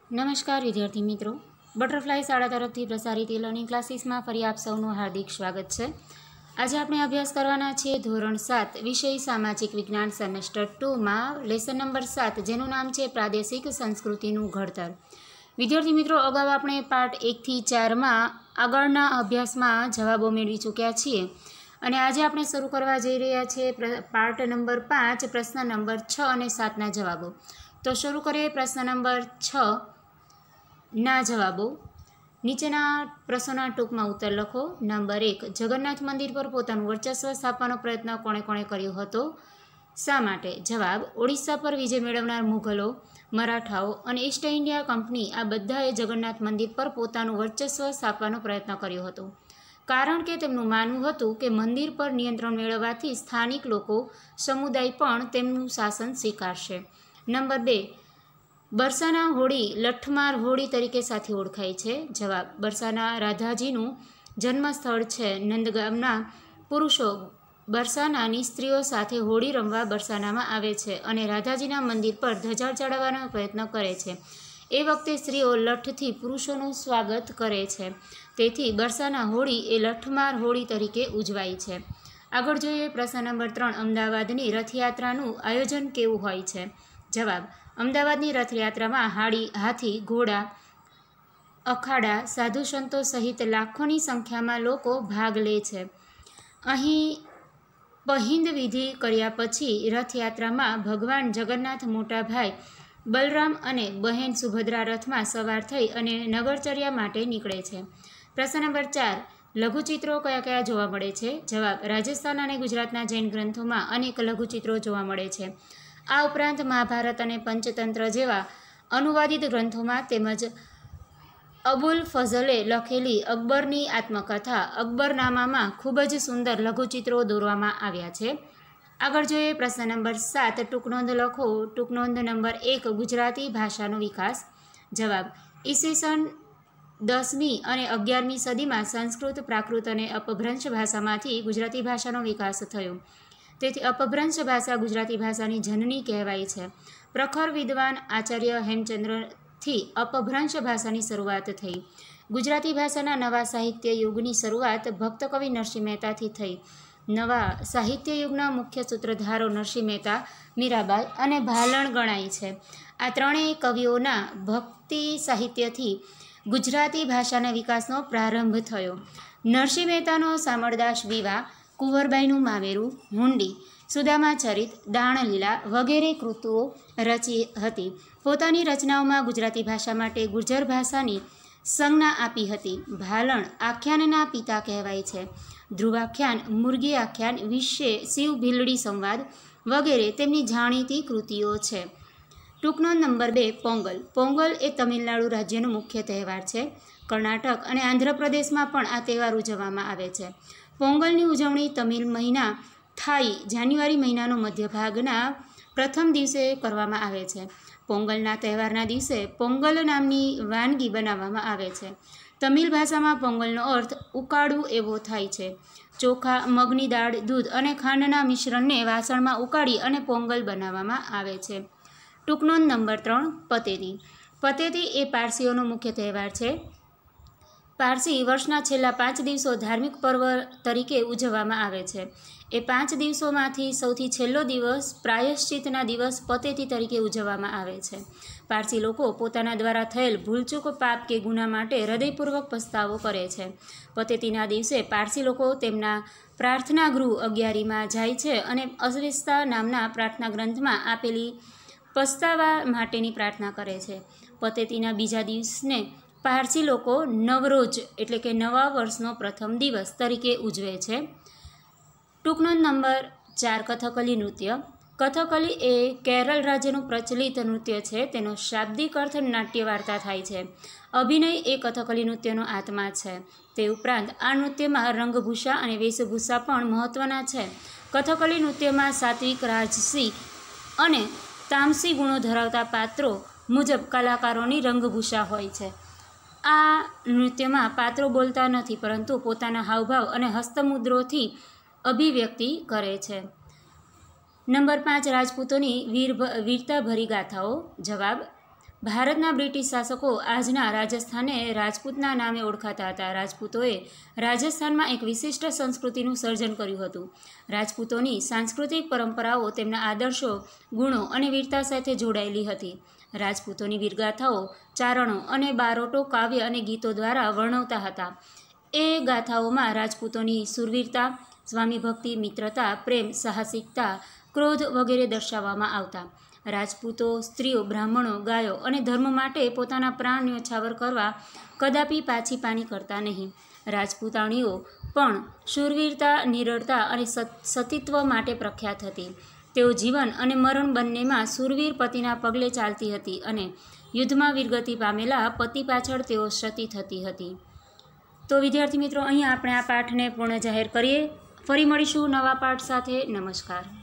નમસ્કાર વિદ્યાર્થી મિત્રો, બટરફ્લાય શાળા તરફથી પ્રસારિત લર્નિંગ ક્લાસીસમાં ફરી આપ સૌનું હાર્દિક સ્વાગત છે। આજે આપણે અભ્યાસ કરવાના છીએ ધોરણ 7 વિષય સામાજિક વિજ્ઞાન સેમેસ્ટર 2માં લેસન નંબર 7 જેનું નામ છે પ્રાદેશિક સંસ્કૃતિનું ઘડતર। વિદ્યાર્થી મિત્રો, અગાઉ આપણે પાર્ટ 1 થી 4માં આગળના અભ્યાસમાં જવાબો મેળવી ચૂક્યા છીએ અને આજે આપણે શરૂ કરવા જઈ રહ્યા છીએ પાર્ટ નંબર 5 પ્રશ્ન નંબર 6 અને 7ના જવાબો। તો શરૂ કરીએ પ્રશ્ન નંબર 6 ના જવાબો। નીચેના પ્રશ્નોના ટૂંકમાં ઉત્તર લખો। નંબર 1, જગન્નાથ મંદિર પર પોતાનું વર્ચસ્વ સ્થાપવાનો પ્રયત્ન કોણે કોણે કર્યો હતો? શા માટે? જવાબ, ઓડિશા પર વિજય મેળવનાર મુઘલો, મરાઠાઓ અને ઈસ્ટ ઇન્ડિયા કંપની આ બધાએ જગન્નાથ મંદિર પર પોતાનું વર્ચસ્વ સ્થાપવાનો પ્રયત્ન કર્યો હતો, કારણ કે તેમનું માનવું હતું કે મંદિર પર નિયંત્રણ મેળવવાથી સ્થાનિક લોકો સમુદાય પણ તેમનું શાસન સ્વીકારશે। નંબર 2, બરસાના હોળી લઠમાર હોળી તરીકે સાથે ઓળખાય છે। જવાબ, બરસાના રાધાજીનું જન્મસ્થળ છે। નંદગામના પુરુષો બરસાનાની સ્ત્રીઓ સાથે હોળી રમવા બરસાનામાં આવે છે અને રાધાજીના મંદિર પર ધજા ચડાવવાનો પ્રયત્ન કરે છે। એ વખતે સ્ત્રીઓ લઠ્ઠથી પુરુષોનું સ્વાગત કરે છે, તેથી બરસાના હોળી એ લઠમાર હોળી તરીકે ઉજવાય છે। આગળ જોઈએ પ્રશ્ન નંબર 3, અમદાવાદની રથયાત્રાનું આયોજન કેવું હોય છે? જવાબ, અમદાવાદની રથયાત્રામાં હાથી, ઘોડા, અખાડા, સાધુ સંતો સહિત લાખોની સંખ્યામાં લોકો ભાગ લે છે। અહીં પહિંદ વિધિ કર્યા પછી રથયાત્રામાં ભગવાન જગન્નાથ મોટા ભાઈ બલરામ અને બહેન સુભદ્રા રથમાં સવાર થઈ અને નગરચર્યા માટે નીકળે છે। પ્રશ્ન નંબર 4, લઘુચિત્રો કયા કયા જોવા મળે છે? જવાબ, રાજસ્થાન અને ગુજરાતના જૈન ગ્રંથોમાં અનેક લઘુચિત્રો જોવા મળે છે। આ ઉપરાંત મહાભારત અને પંચતંત્ર જેવા અનુવાદિત ગ્રંથોમાં તેમજ અબુલ ફઝલે લખેલી અકબરની આત્મકથા અકબરનામામાં ખૂબ જ સુંદર લઘુચિત્રો દોરવામાં આવ્યા છે। આગળ જોઈએ પ્રશ્ન નંબર 7, ટૂંકનોંધ લખો। ટૂંકનોંધ નંબર 1, ગુજરાતી ભાષાનો વિકાસ। જવાબ, ઈસવીસન 10મી અને 11મી સદીમાં સંસ્કૃત, પ્રાકૃત અને અપભ્રંશ ભાષામાંથી ગુજરાતી ભાષાનો વિકાસ થયો, તેથી અપભ્રંશ ભાષા ગુજરાતી ભાષાની જનની કહેવાય છે। પ્રખર વિદ્વાન આચાર્ય હેમચંદ્રથી અપભ્રંશ ભાષાની શરૂઆત થઈ। ગુજરાતી ભાષાના નવા સાહિત્ય યુગની શરૂઆત ભક્ત કવિ નરસિંહ મહેતાથી થઈ। નવા સાહિત્ય યુગના મુખ્ય સૂત્રધારો નરસિંહ મહેતા, મીરાબાઈ અને ભાલણ ગણાય છે। આ ત્રણેય કવિઓના ભક્તિ સાહિત્યથી ગુજરાતી ભાષાના વિકાસનો પ્રારંભ થયો। નરસિંહ મહેતાનો શામળદાસ વિવાહ, કુંવરબાઈનું મામેરું, હુંડી, સુદામા ચરિત, દાણલીલા વગેરે કૃતિઓ રચી હતી। પોતાની રચનાઓમાં ગુજરાતી ભાષા માટે ગુર્જર ભાષાની સંજ્ઞા આપી હતી। ભાલણ આખ્યાનના પિતા કહેવાય છે। ધ્રુવાખ્યાન, મુરગી આખ્યાન, વિશે શિવ ભીલડી સંવાદ વગેરે તેમની જાણીતી કૃતિઓ છે। ટૂંકનોંધ નંબર 2, પોંગલ। પોંગલ એ તમિલનાડુ રાજ્યનો મુખ્ય તહેવાર છે। કર્ણાટક અને આંધ્રપ્રદેશમાં પણ આ તહેવાર ઉજવવામાં આવે છે। પોંગલની ઉજવણી તમિલ મહિના થાઈ જાન્યુઆરી મહિનાનો મધ્યભાગના પ્રથમ દિવસે કરવામાં આવે છે। પોંગલના તહેવારના દિવસે પોંગલ નામની વાનગી બનાવવામાં આવે છે। તમિલ ભાષામાં પોંગલનો અર્થ ઉકાળવું એવો થાય છે। ચોખા, મગની દાળ, દૂધ અને ખાંડના મિશ્રણને વાસણમાં ઉકાળી અને પોંગલ બનાવવામાં આવે છે। ટૂંકનોંધ નંબર 3, પતેતી। પતેતી એ પારસીઓનો મુખ્ય તહેવાર છે। પારસી વર્ષના છેલ્લા 5 દિવસો ધાર્મિક પર્વ તરીકે ઉજવવામાં આવે છે। એ 5 દિવસોમાંથી સૌથી છેલ્લો દિવસ પ્રાયશ્ચિતના દિવસ પતેતી તરીકે ઉજવવામાં આવે છે। પારસી લોકો પોતાના દ્વારા થયેલ ભૂલચૂક, પાપ કે ગુના માટે હૃદયપૂર્વક પસ્તાવો કરે છે। પતેતીના દિવસે પારસી લોકો તેમના પ્રાર્થના ગૃહ અગિયારીમાં જાય છે અને અવેસ્તા નામના પ્રાર્થના ગ્રંથમાં આપેલી પસ્તાવા માટેની પ્રાર્થના કરે છે। પતેતીના બીજા દિવસને પારસી લોકો નવરોજ એટલે કે નવા વર્ષનો પ્રથમ દિવસ તરીકે ઉજવે છે। ટૂંકનોંધ નંબર 4, કથકલી નૃત્ય। કથકલી એ કેરળ રાજ્યનું પ્રચલિત નૃત્ય છે। તેનો શાબ્દિક અર્થ નાટ્ય વાર્તા થાય છે। અભિનય એ કથકલી નૃત્યનો આત્મા છે। તે ઉપરાંત આ નૃત્યમાં રંગભૂષા અને વેશભૂષા પણ મહત્ત્વના છે। કથકલી નૃત્યમાં સાત્વિક, રાજસી અને તામસી ગુણો ધરાવતા પાત્રો મુજબ કલાકારોની રંગભૂષા હોય છે। આ નૃત્યમાં પાત્રો બોલતા નથી, પરંતુ પોતાના હાવભાવ અને હસ્તમુદ્રોથી અભિવ્યક્તિ કરે છે। નંબર 5, રાજપૂતોની વીરતાભરી ગાથાઓ। જવાબ, ભારતના બ્રિટિશ શાસકો આજના રાજસ્થાને રાજપૂતના નામે ઓળખાતા હતા. રાજપૂતોએ રાજસ્થાનમાં એક વિશિષ્ટ સંસ્કૃતિનું સર્જન કર્યું હતું. રાજપૂતોની સાંસ્કૃતિક પરંપરાઓ તેમના આદર્શો, ગુણો અને વીરતા સાથે જોડાયેલી હતી. રાજપૂતોની વીરગાથાઓ ચારણો અને બારોટો કાવ્ય અને ગીતો દ્વારા વર્ણવતા હતા. એ ગાથાઓમાં રાજપૂતોની શૂરવીરતા, સ્વામી ભક્તિ, મિત્રતા, પ્રેમ, સાહસિકતા, ક્રોધ વગેરે દર્શાવવામાં આવતા. રાજપૂતો સ્ત્રીઓ, બ્રાહ્મણો, ગાયો અને ધર્મ માટે પોતાના પ્રાણ ન્યોછાવર કરવા કદાપી પાછી પાની કરતા નહીં. રાજપૂતાણીઓ પણ શૂરવીરતા, નિડરતા અને સતીત્વ માટે પ્રખ્યાત હતી. તેઓ જીવન અને મરણ બંનેમાં શૂરવીર પતિના પગલે ચાલતી હતી અને યુદ્ધમાં વીરગતિ પામેલા પતિ પાછળ તેઓ સતી થતી હતી. તો વિદ્યાર્થી મિત્રો, અહીંયા આપણે આ પાઠને પૂર્ણ જાહેર કરીએ. ફરી મળીશું નવા પાઠ સાથે. નમસ્કાર.